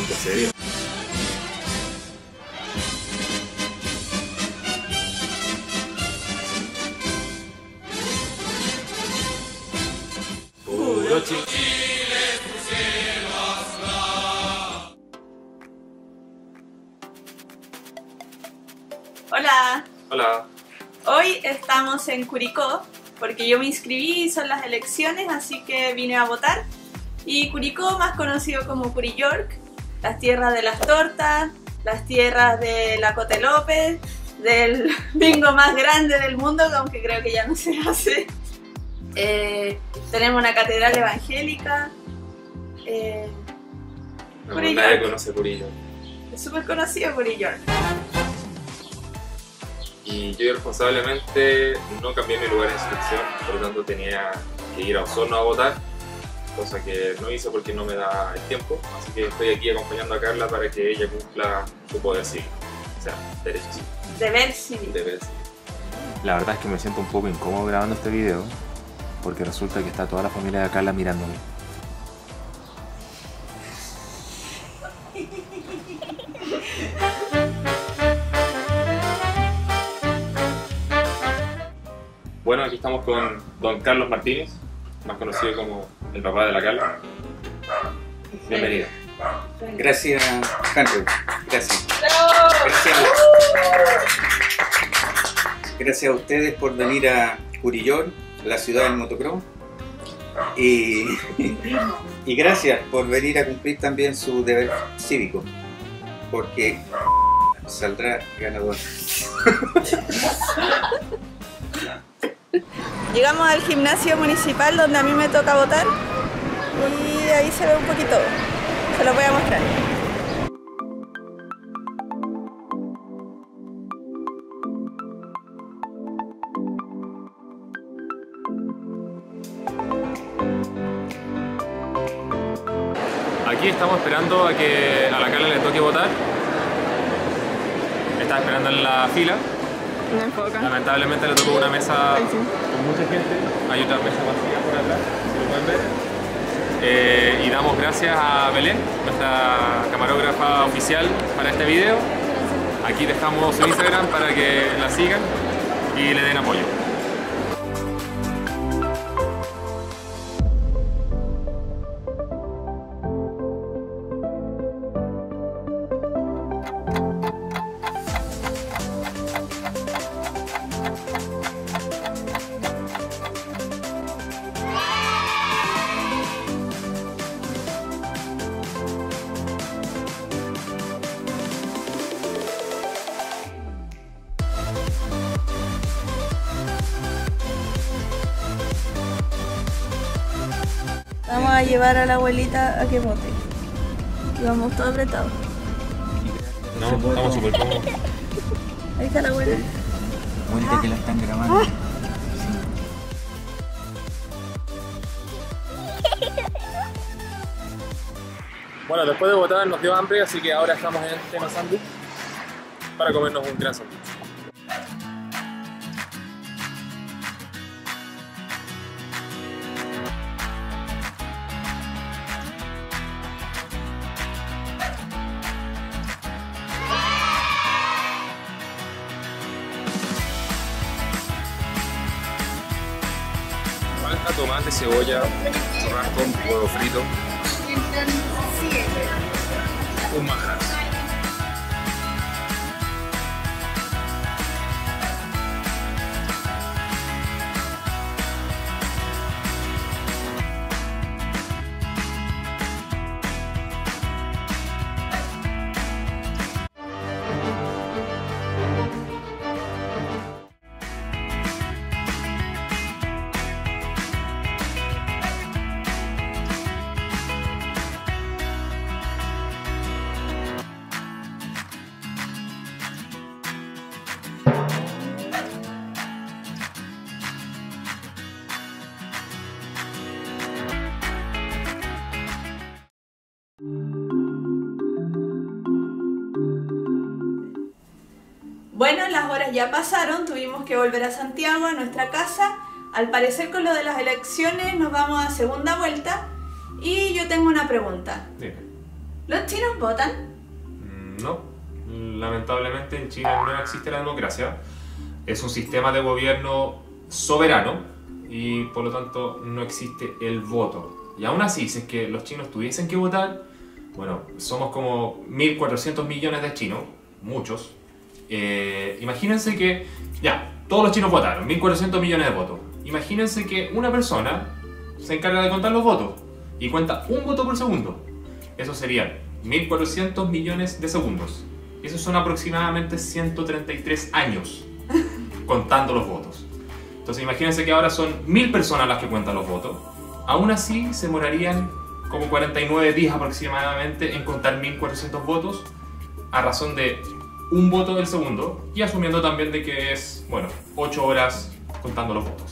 bastante serio. Puro Chile. Hola, Hola. hoy estamos en Curicó porque yo me inscribí, son las elecciones, así que vine a votar. Y Curicó, más conocido como Curi-York, las tierras de las tortas, las tierras de la Cote López, del bingo más grande del mundo, aunque creo que ya no se hace. Tenemos una catedral evangélica. No, Curi-York. nadie conoce Curi-York. Es súper conocido Curi-York. Y yo irresponsablemente no cambié mi lugar de inscripción, por lo tanto tenía que ir a Osorno a votar, cosa que no hice porque no me da el tiempo, así que estoy aquí acompañando a Carla para que ella cumpla su poder cívico, o sea, derecho cívico. Deber civil. Deber cívico. La verdad es que me siento un poco incómodo grabando este video porque resulta que está toda la familia de Carla mirándome. Bueno, aquí estamos con don Carlos Martínez, más conocido como el papá de la Carla. Bienvenido. Gracias, Henry. Gracias. ¡Bravo! Gracias a ustedes por venir a Curi-York, la ciudad del motocross. Y gracias por venir a cumplir también su deber cívico, porque saldrá ganador. Llegamos al gimnasio municipal donde a mí me toca votar y ahí se ve un poquito, se los voy a mostrar. Aquí estamos esperando a que a la Carla le toque votar. Está esperando en la fila. No enfoca. Lamentablemente le tocó una mesa con mucha gente. Hay otra mesa vacía por atrás, si lo pueden ver. Y damos gracias a Belén, nuestra camarógrafa oficial para este video. Aquí dejamos su Instagram para que la sigan y le den apoyo. Vamos a llevar a la abuelita a que vote. Y vamos todos apretados. No, estamos súper cómodos. Ahí está la abuela. Ahorita que la están grabando. Bueno, después de votar nos dio hambre, así que ahora estamos en Tema Sándwich para comernos un gran sándwich. Falta tomate, cebolla, churrasco, huevo frito, un manjar. Bueno, las horas ya pasaron, tuvimos que volver a Santiago, a nuestra casa. Al parecer con lo de las elecciones nos vamos a segunda vuelta y yo tengo una pregunta. Dime. ¿Los chinos votan? No, lamentablemente en China no existe la democracia. Es un sistema de gobierno soberano y por lo tanto no existe el voto. Y aún así, si es que los chinos tuviesen que votar, bueno, somos como 1.400 millones de chinos, muchos. Imagínense que, ya, todos los chinos votaron, 1.400 millones de votos. Imagínense que una persona se encarga de contar los votos y cuenta un voto por segundo. Eso serían 1.400 millones de segundos. Esos son aproximadamente 133 años contando los votos. Entonces imagínense que ahora son 1.000 personas las que cuentan los votos. Aún así se demorarían como 49 días aproximadamente en contar 1.400 votos a razón de un voto del segundo y asumiendo también de que es, bueno, 8 horas contando los votos.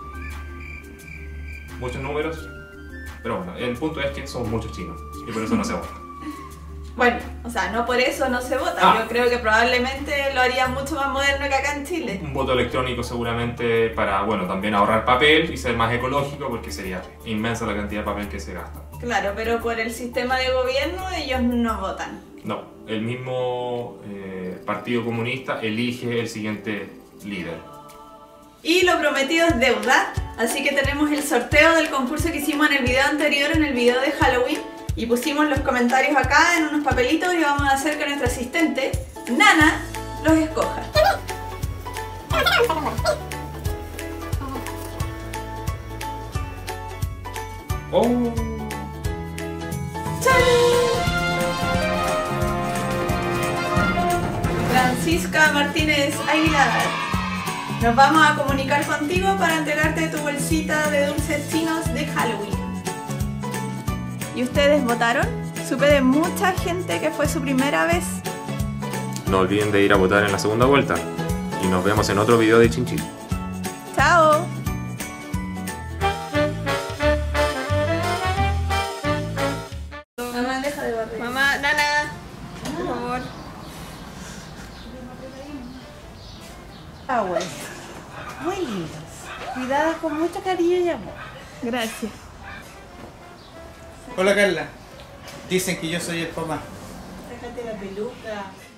Muchos números, pero bueno, el punto es que somos muchos chinos y por eso no se vota. Bueno, o sea, no por eso no se vota. Yo creo que probablemente lo harían mucho más moderno que acá en Chile. Un voto electrónico seguramente para, bueno, también ahorrar papel y ser más ecológico porque sería inmensa la cantidad de papel que se gasta. Claro, pero por el sistema de gobierno ellos no votan. No, el mismo Partido Comunista elige el siguiente líder. Y lo prometido es deuda, así que tenemos el sorteo del concurso que hicimos en el video anterior, en el video de Halloween. Y pusimos los comentarios acá en unos papelitos y vamos a hacer que nuestra asistente, Nana, los escoja. ¡Oh! ¡Chao! Francisca Martínez Aguilar. Nos vamos a comunicar contigo para entregarte tu bolsita de dulces chinos de Halloween. ¿Y ustedes votaron? Supe de mucha gente que fue su primera vez. No olviden de ir a votar en la segunda vuelta. Y nos vemos en otro video de Chinchín. ¡Chao! Mamá, deja de barrer. Mamá, Nana, por favor. Aguas. Muy lindos. Cuidadas con mucho cariño y amor. Gracias. Hola Carla, dicen que yo soy el papá. Sácate la peluca.